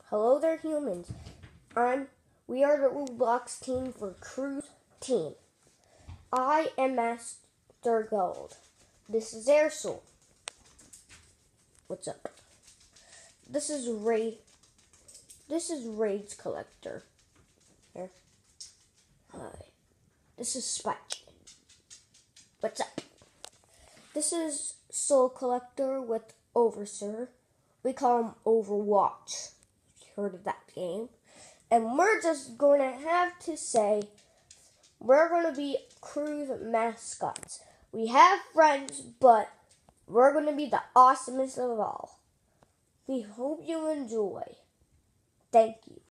Hello there, humans. We are the Roblox team for Cruise Team. I am Master Gold. This is Airsoul. What's up? This is Raids Collector. Here. Hi. This is Spike. What's up? This is Soul Collector with Overseer. We call him Overwatch. Heard of that game? And we're just going to have to say we're going to be Cruise Mascots. We have friends, but we're going to be the awesomest of all. We hope you enjoy. Thank you.